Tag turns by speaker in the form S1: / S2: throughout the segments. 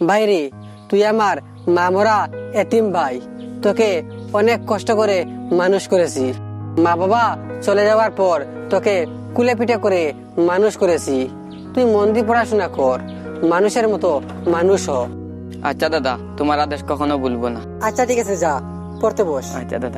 S1: ভাইরে তুই আমার মামরা এতিম ভাই, তোকে অনেক কষ্ট করে মানুষ করেছি। মা বাবা চলে যাওয়ার পর তোকে কুলে পিঠে করে মানুষ করেছি। তুই মন দিয়ে পড়াশোনা কর, মানুষের মতো মানুষ হ।
S2: আচ্ছা দাদা, তোমার আদেশ কখনো ভুলবো না।
S1: আচ্ছা ঠিক আছে, যা পড়তে বস।
S2: আচ্ছা দাদা।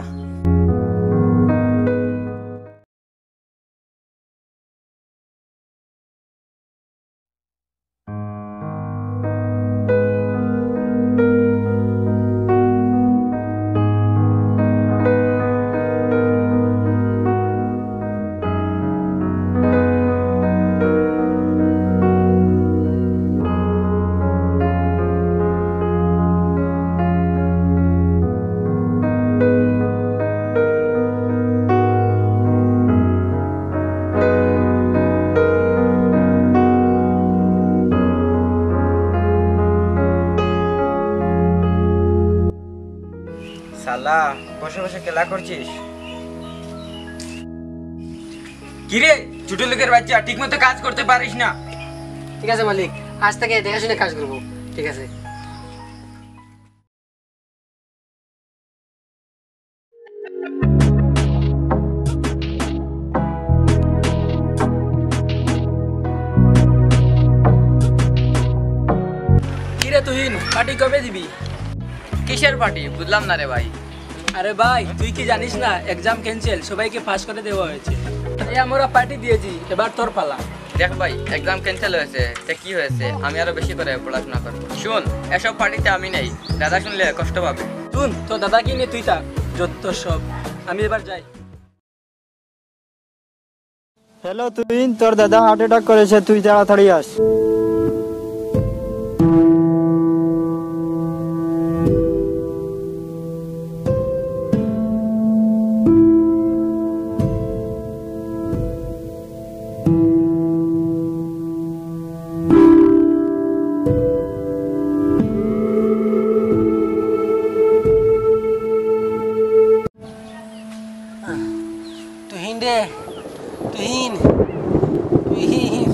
S3: শালা বসে বসে খেলা করছিস? কিরে ছোট লোকের বাচ্চা, ঠিক মতো কাজ করতে পারিস না?
S1: ঠিক আছে মালিক, আজ থেকে দেখে শুনে কাজ করবো। ঠিক আছে।
S4: কিরে তুহিন, পার্টি কবে দিবি?
S2: কিসের পার্টি বুঝলাম না রে ভাই।
S4: আরে ভাই তুই কি জানিস না, এক্সাম ক্যান্সেল, সবাইকে পাস করে দেওয়া হয়েছে। এই আমরা পার্টি দিয়েছি, এবার তোর পালা।
S2: দেখ ভাই, এক্সাম ক্যান্সেল হয়েছে, তা কি হয়েছে, আমি আরো বেশি করে পড়াশোনা করবো। শুন, এসব পার্টিতে আমি নেই, দাদা শুনলে কষ্ট পাবে।
S4: শুন, তোর দাদাকে নিয়ে তুই থাক, যত সব। আমি এবার যাই।
S5: হ্যালো তুহিন, তোর দাদা হার্ট অ্যাটাক করেছে, তুই তাড়াতাড়ি আস।
S1: তুহিন রে, তুহিন, তুহিন।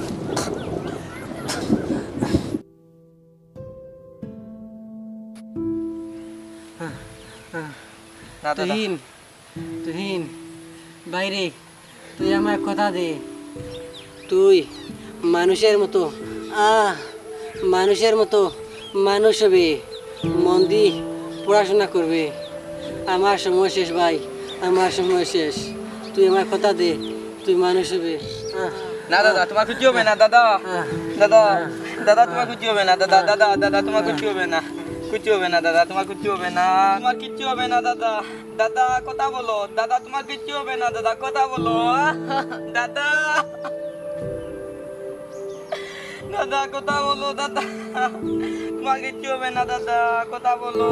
S1: তুহিন, তুহিন বাইরে, তুই আমার কথা দে, তুই মানুষের মতো মানুষের মতো মানুষ হবে, মন দিয়ে পড়াশোনা করবে। আমার সময় শেষ ভাই, আমার সময় শেষ। তুই আমার কথা দে, তুই মানুষ হবে।
S3: না দাদা, তোমার কিছু হবে না দাদা। দাদা দাদা তোমার কিছু হবে না দাদা। দাদা দাদা তোমার কিছু হবে না, কিছু হবে না দাদা, তোমার কিছু হবে না, তোমার কিচ্ছু হবে না দাদা। দাদা কথা বলো দাদা, তোমার কিচ্ছু হবে না দাদা, কথা বলো দাদা। দাদা কথা বলো দাদা, তোমার কিচ্ছু হবে না দাদা, কথা বলো।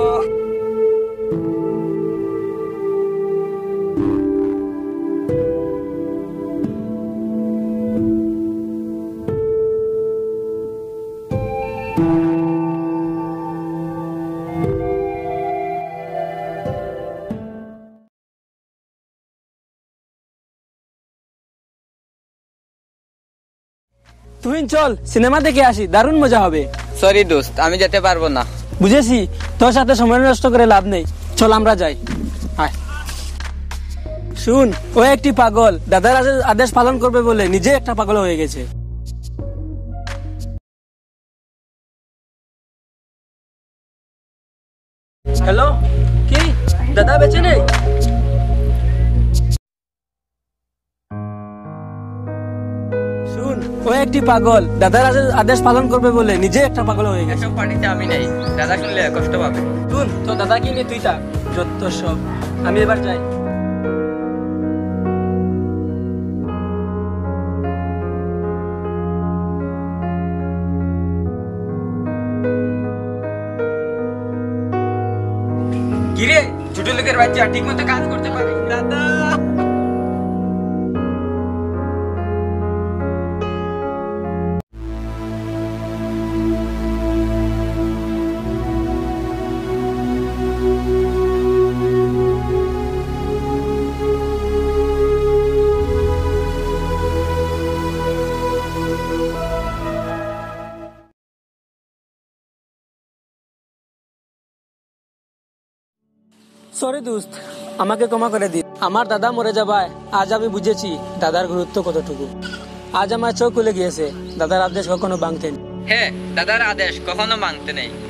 S4: তুহিন চল, সিনেমা দেখে আসি, দারুণ মজা হবে।
S2: সরি দোস্ত, আমি যেতে পারবো না।
S4: বুঝেছি, তোর সাথে সময় নষ্ট করে লাভ নেই, চল আমরা যাই। আয়। শুন, ও একটি পাগল, দাদার আদেশ পালন করবে বলে নিজে একটা পাগল হয়ে গেছে। হ্যালো, কি দাদা বেঁচে নেই? শুন, ও একটি পাগল, দাদার আদেশ পালন করবে বলে নিজে একটা পাগল হয়ে গেছে।
S2: এসব পার্টিতে আমি নেই, দাদা শুনলে কষ্ট পাবে।
S4: শুন, তোর দাদাকে নিয়ে তুই থাক, যত সব। আমি এবার যাই।
S3: কিরে ছোট লোকের বাচ্চা, ঠিক মতো কাজ করতে পারিস দাদা?
S4: সরি দোস্ত, আমাকে ক্ষমা করে দিন। আমার দাদা মরে যাবায় আজ আমি বুঝেছি দাদার গুরুত্ব কতটুকু। আজ আমার চোখ খুলে গিয়েছে, দাদার আদেশ কখনো ভাঙতেন।
S2: হ্যাঁ, দাদার আদেশ কখনো মানতে নেই।